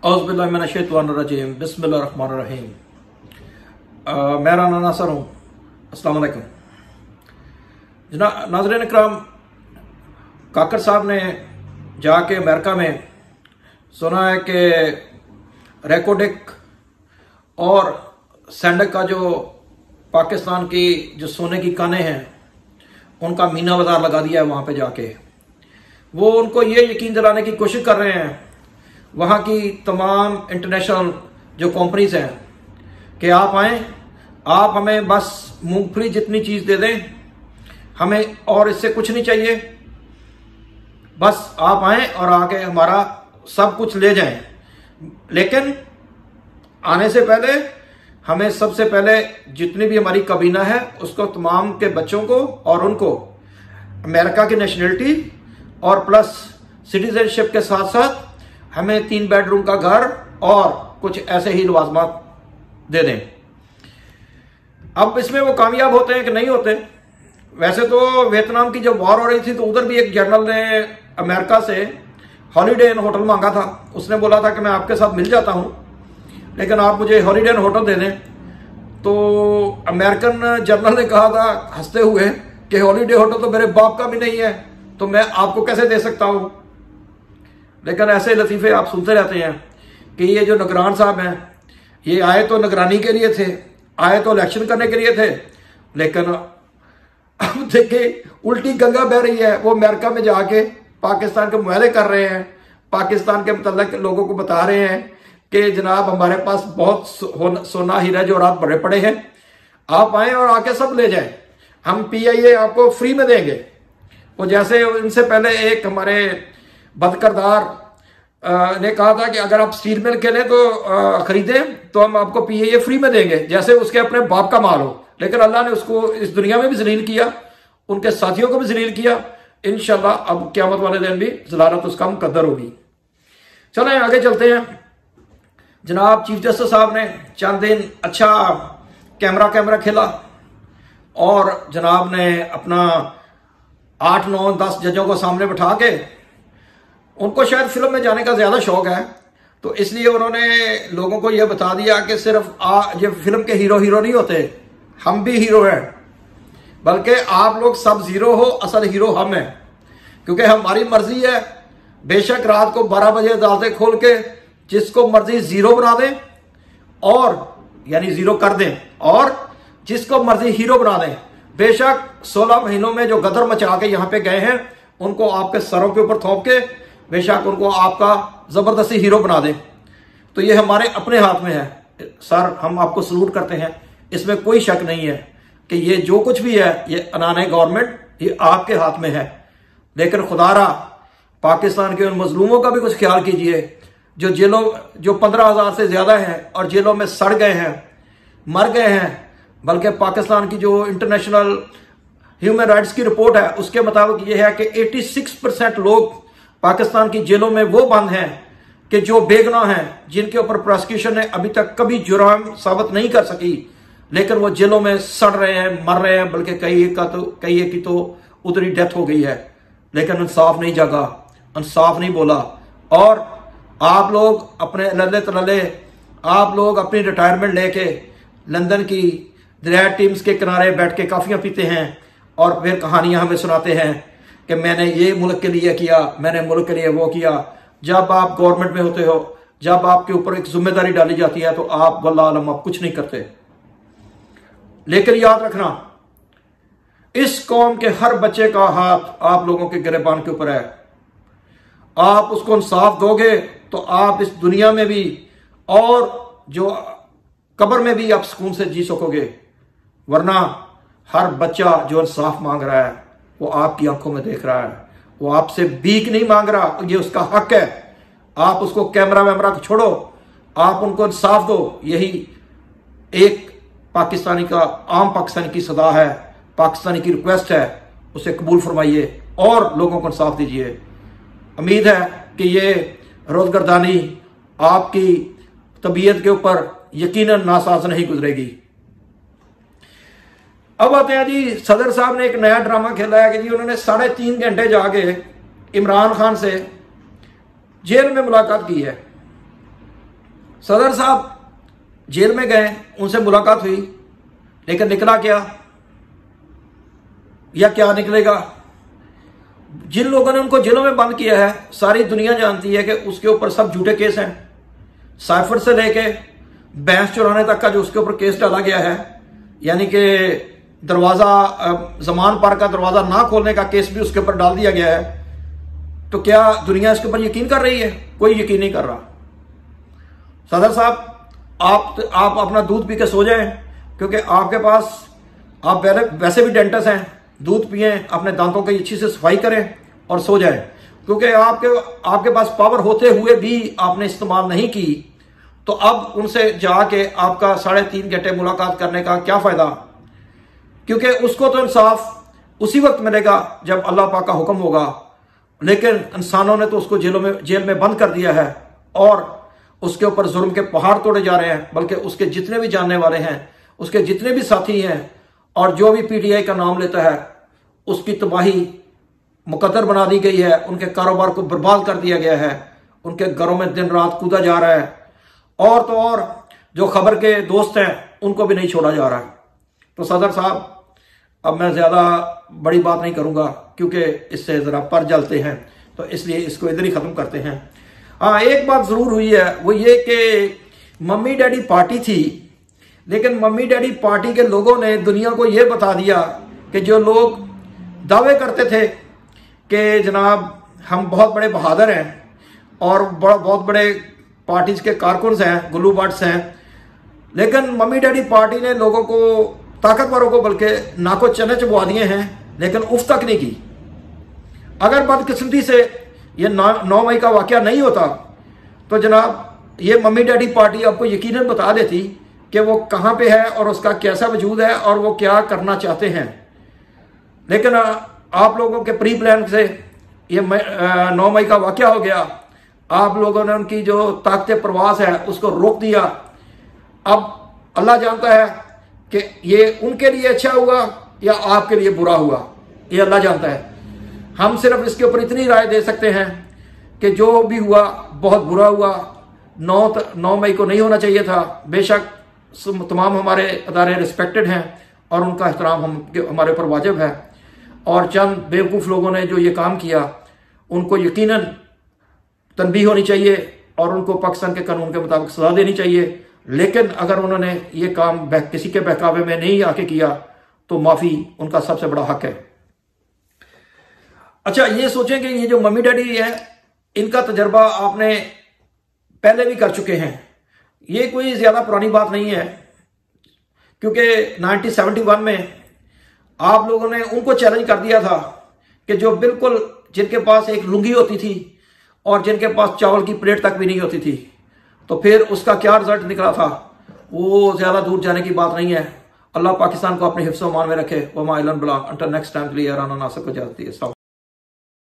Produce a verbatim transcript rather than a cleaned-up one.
औज़ुबिल्लाहिमिनश्शैतानिर्रजीम बिस्मिल्लाहिर्रहमानिर्रहीम। मैं राना नासर हूँ। अस्सलाम वालेकुम जना नाज़रीन इकराम, काकर साहब ने जाके अमेरिका में सुना है कि रेकोडिक और सैंडक का जो पाकिस्तान की जो सोने की कानें हैं उनका मीना बाजार लगा दिया है। वहाँ पे जाके वो उनको ये यकीन दिलाने की कोशिश कर रहे हैं वहाँ की तमाम इंटरनेशनल जो कंपनीज हैं कि आप आएँ, आप हमें बस मूंगफली जितनी चीज़ दे दें, हमें और इससे कुछ नहीं चाहिए, बस आप आएँ और आके हमारा सब कुछ ले जाएं। लेकिन आने से पहले हमें सबसे पहले जितनी भी हमारी काबीना है उसको तमाम के बच्चों को और उनको अमेरिका की नेशनलिटी और प्लस सिटीजनशिप के साथ साथ हमें तीन बेडरूम का घर और कुछ ऐसे ही लवाजमात दे दें। अब इसमें वो कामयाब होते हैं कि नहीं होते। वैसे तो वियतनाम की जब वॉर हो रही थी तो उधर भी एक जनरल ने अमेरिका से हॉलीडे इन होटल मांगा था। उसने बोला था कि मैं आपके साथ मिल जाता हूं लेकिन आप मुझे हॉलीडे इन होटल दे दें। तो अमेरिकन जनरल ने कहा था हंसते हुए कि हॉलीडे होटल तो मेरे बाप का भी नहीं है, तो मैं आपको कैसे दे सकता हूं। लेकिन ऐसे लतीफ़े आप सुनते रहते हैं कि ये जो निगरान साहब हैं ये आए तो निगरानी के लिए थे, आए तो इलेक्शन करने के लिए थे, लेकिन अब देखिए उल्टी गंगा बह रही है। वो अमेरिका में जाके पाकिस्तान के मुआहदे कर रहे हैं, पाकिस्तान के मतलब लोगों को बता रहे हैं कि जनाब हमारे पास बहुत सो, सोना हीरा जोरात बड़े पड़े हैं, आप आए और आके सब ले जाएं, हम पी आई ए आपको फ्री में देंगे। वो जैसे इनसे पहले एक हमारे बदकरदार ने कहा था कि अगर आप स्टील मिल के लें तो खरीदें तो हम आपको पी आई ए फ्री में देंगे, जैसे उसके अपने बाप का माल हो। लेकिन अल्लाह ने उसको इस दुनिया में भी जलील किया, उनके साथियों को भी जलील किया। इंशाल्लाह अब क़यामत वाले दिन भी ज़लालत उसका मुकद्दर होगी। चलें आगे चलते हैं। जनाब चीफ जस्टिस साहब ने चंद दिन अच्छा कैमरा कैमरा खेला और जनाब ने अपना आठ नौ दस जजों को सामने बिठा के, उनको शायद फिल्म में जाने का ज्यादा शौक है तो इसलिए उन्होंने लोगों को यह बता दिया कि सिर्फ आ ये फिल्म के हीरो हीरो नहीं होते, हम भी हीरो हैं, बल्कि आप लोग सब जीरो हो, असल हीरो हम हैं। क्योंकि हमारी मर्जी है, बेशक रात को बारह बजे अदालतें खोल के जिसको मर्जी जीरो बना दें और यानी जीरो कर दें, और जिसको मर्जी हीरो बना दें। बेशक सोलह महीनों में जो गदर मचा के यहाँ पे गए हैं उनको आपके सरों के ऊपर थोप के बेशक उनको आपका जबरदस्ती हीरो बना दें। तो ये हमारे अपने हाथ में है सर, हम आपको सलूट करते हैं, इसमें कोई शक नहीं है कि ये जो कुछ भी है ये अनाने गवर्नमेंट ये आपके हाथ में है। लेकिन खुदारा पाकिस्तान के उन मजलूमों का भी कुछ ख्याल कीजिए जो जेलों जो पंद्रह हजार से ज्यादा हैं और जेलों में सड़ गए हैं, मर गए हैं। बल्कि पाकिस्तान की जो इंटरनेशनल ह्यूमन राइट्स की रिपोर्ट है उसके मुताबिक यह है कि छियासी परसेंट लोग पाकिस्तान की जेलों में वो बंद हैं कि जो बेगुनाह हैं, जिनके ऊपर प्रोसिक्यूशन ने अभी तक कभी जुर्म साबित नहीं कर सकी, लेकिन वो जेलों में सड़ रहे हैं, मर रहे हैं। बल्कि कई एक का तो कई एक की तो उतरी डेथ हो गई है, लेकिन इंसाफ नहीं जगा, इंसाफ नहीं बोला। और आप लोग अपने लल्ले तलल्ले, आप लोग अपनी रिटायरमेंट लेके लंदन की दरिया टीम्स के किनारे बैठ के काफियां पीते हैं और फिर कहानियां हमें सुनाते हैं कि मैंने ये मुल्क के लिए किया, मैंने मुल्क के लिए वो किया। जब आप गवर्नमेंट में होते हो, जब आपके ऊपर एक जिम्मेदारी डाली जाती है तो आप वल्लाह आलम आप कुछ नहीं करते। लेकिन याद रखना इस कौम के हर बच्चे का हाथ आप लोगों के गिरबान के ऊपर है। आप उसको इंसाफ दोगे तो आप इस दुनिया में भी और जो कब्र में भी आप सुकून से जी सकोगे। वरना हर बच्चा जो इंसाफ मांग रहा है वो आपकी आंखों में देख रहा है, वो आपसे भीख नहीं मांग रहा, ये उसका हक है। आप उसको कैमरा वैमरा को छोड़ो, आप उनको इंसाफ दो। यही एक पाकिस्तानी का आम पाकिस्तानी की सदा है, पाकिस्तानी की रिक्वेस्ट है, उसे कबूल फरमाइए और लोगों को इंसाफ दीजिए। उम्मीद है कि ये रोजगर्दानी आपकी तबीयत के ऊपर यकीनन नासाज नहीं गुजरेगी। अब आते हैं जी, सदर साहब ने एक नया ड्रामा खेला है कि जी उन्होंने साढ़े तीन घंटे जाके इमरान खान से जेल में मुलाकात की है। सदर साहब जेल में गए, उनसे मुलाकात हुई, लेकिन निकला क्या या क्या निकलेगा? जिन लोगों ने उनको जेलों में बंद किया है, सारी दुनिया जानती है कि उसके ऊपर सब झूठे केस हैं। साइफर से लेके भैंस चुराने तक का जो उसके ऊपर केस डाला गया है, यानी कि दरवाजा जमान पार्क का दरवाजा ना खोलने का केस भी उसके ऊपर डाल दिया गया है। तो क्या दुनिया इसके ऊपर यकीन कर रही है? कोई यकीन नहीं कर रहा। सदर साहब, आप आप अपना दूध पी के सो जाएं, क्योंकि आपके पास, आप वैसे भी डेंटिस्ट हैं, दूध पिए, अपने दांतों की अच्छी से सफाई करें और सो जाएं, क्योंकि आपके आपके पास पावर होते हुए भी आपने इस्तेमाल नहीं की। तो अब उनसे जाके आपका साढ़े तीन घंटे मुलाकात करने का क्या फायदा? क्योंकि उसको तो इंसाफ उसी वक्त मिलेगा जब अल्लाह पाक का हुक्म होगा, लेकिन इंसानों ने तो उसको जेलों में जेल में बंद कर दिया है और उसके ऊपर जुर्म के पहाड़ तोड़े जा रहे हैं। बल्कि उसके जितने भी जानने वाले हैं, उसके जितने भी साथी हैं और जो भी पीटीआई का नाम लेता है, उसकी तबाही मुकद्दर बना दी गई है। उनके कारोबार को बर्बाद कर दिया गया है, उनके घरों में दिन रात कूदा जा रहा है, और तो और जो खबर के दोस्त हैं उनको भी नहीं छोड़ा जा रहा है। तो सदर साहब, अब मैं ज्यादा बड़ी बात नहीं करूंगा क्योंकि इससे जरा पर जलते हैं, तो इसलिए इसको इधर ही खत्म करते हैं। हाँ, एक बात जरूर हुई है, वो ये कि मम्मी डैडी पार्टी थी, लेकिन मम्मी डैडी पार्टी के लोगों ने दुनिया को यह बता दिया कि जो लोग दावे करते थे कि जनाब हम बहुत बड़े बहादुर हैं और बहुत बड़े पार्टीज के कारकुन हैं, गुल्लू बट्स हैं, लेकिन मम्मी डैडी पार्टी ने लोगों को, ताकतवरों को बल्कि नाको चने चबवा दिए हैं, लेकिन उफ तक नहीं की। अगर बदकिस्मती से ये नौ मई का वाकया नहीं होता तो जनाब ये मम्मी डैडी पार्टी आपको यकीनन बता देती कि वो कहाँ पे है और उसका कैसा वजूद है और वो क्या करना चाहते हैं। लेकिन आप लोगों के प्री प्लान से ये नौ मई का वाकया हो गया, आप लोगों ने उनकी जो ताकत प्रवास है उसको रोक दिया। अब अल्लाह जानता है कि ये उनके लिए अच्छा हुआ या आपके लिए बुरा हुआ, ये अल्लाह जानता है। हम सिर्फ इसके ऊपर इतनी राय दे सकते हैं कि जो भी हुआ बहुत बुरा हुआ। नौ नौ मई को नहीं होना चाहिए था। बेशक तमाम हमारे अदारे रिस्पेक्टेड हैं और उनका एहतराम हम हमारे ऊपर वाजिब है, और चंद बेवकूफ़ लोगों ने जो ये काम किया उनको यकीनन तनबीह होनी चाहिए और उनको पाकिस्तान के कानून के मुताबिक सजा देनी चाहिए। लेकिन अगर उन्होंने ये काम किसी के बहकावे में नहीं आके किया तो माफ़ी उनका सबसे बड़ा हक है। अच्छा, ये सोचें कि ये जो मम्मी डैडी है, इनका तजर्बा आपने पहले भी कर चुके हैं। ये कोई ज़्यादा पुरानी बात नहीं है, क्योंकि नाइनटीन सेवेंटी वन में आप लोगों ने उनको चैलेंज कर दिया था कि जो बिल्कुल जिनके पास एक लुंगी होती थी और जिनके पास चावल की प्लेट तक भी नहीं होती थी, तो फिर उसका क्या रिजल्ट निकला था वो ज़्यादा दूर जाने की बात नहीं है। अल्लाह पाकिस्तान को अपने हिफ्ज़-ओ-मान में रखे। वमा इलन बला। अंटिल नेक्स्ट टाइम के लिए याराना नासर को जाती है।